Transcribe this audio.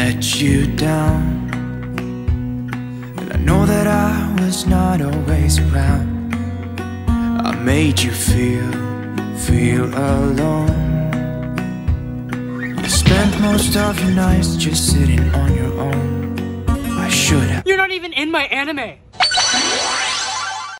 let you down, and I know that I was not always around. I made you feel alone. You spent most of your nights just sitting on your own. I should have. You're not even in my anime!